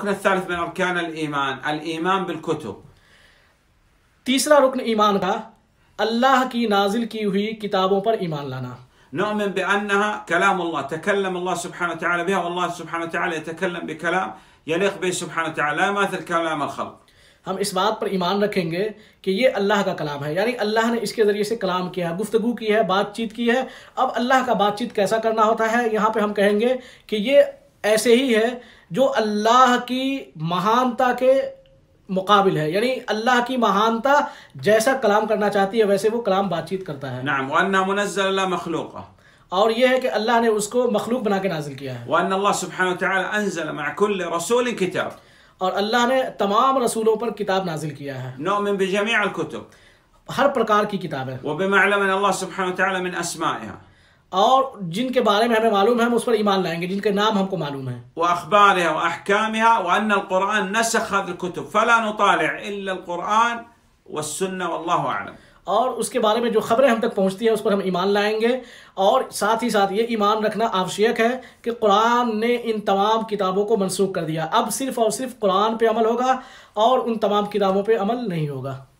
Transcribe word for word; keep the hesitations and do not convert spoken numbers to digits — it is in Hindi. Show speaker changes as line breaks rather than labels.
الركن الثالث من أركان الإيمان الإيمان بالكتب.
तीसरा रुकन ईमान का अल्लाह की नाजिल की हुई किताबों पर ईमान लाना.
نؤمن بأنها كلام الله تكلم الله سبحانه وتعالى بها والله سبحانه وتعالى يتكلم بكلام يليق به سبحانه وتعالى لا يماثل كلام الخلق.
हम इस बात पर ईमान रखेंगे कि ये अल्लाह का कलाम है, यानी अल्लाह ने इसके ज़रिए से कलाम किया है, गुफ्तगू की है, बातचीत की है. अब अल्लाह का बातचीत कैसा करना होता है, यहाँ पे हम कहेंगे कि ये ऐसे ही है जो अल्लाह की महानता के मुकाबिल है, यानी अल्लाह की महानता जैसा कलाम करना चाहती है वैसे वो कलाम बातचीत करता है.
نعم وأنها منزل لا مخلوقة.
और ये है कि अल्लाह ने उसको मखलूक बना के नाजिल किया है.
وأن الله سبحانه وتعالى أنزل مع كل رسول كتاب.
और अल्लाह ने तमाम रसूलों पर किताब नाजिल किया है.
نؤمن بجميع الكتب.
हर प्रकार की किताब है.
وبما علمنا الله سبحانه وتعالى من أسمائها.
और जिनके बारे में हमें मालूम है हम उस पर ईमान लाएंगे, जिनके नाम हमको मालूम है.
وأخبارها وأحكامها وأن القرآن نسخ هذه الكتب فلا نطالع إلا القرآن والسنة والله أعلم.
और उसके बारे में जो खबरें हम तक पहुंचती है उस पर हम ईमान लाएंगे. और साथ ही साथ ये ईमान रखना आवश्यक है कि कुरान ने इन तमाम किताबों को मनसूख कर दिया, अब सिर्फ और सिर्फ कुरान पे अमल होगा और उन तमाम किताबों पे अमल नहीं होगा.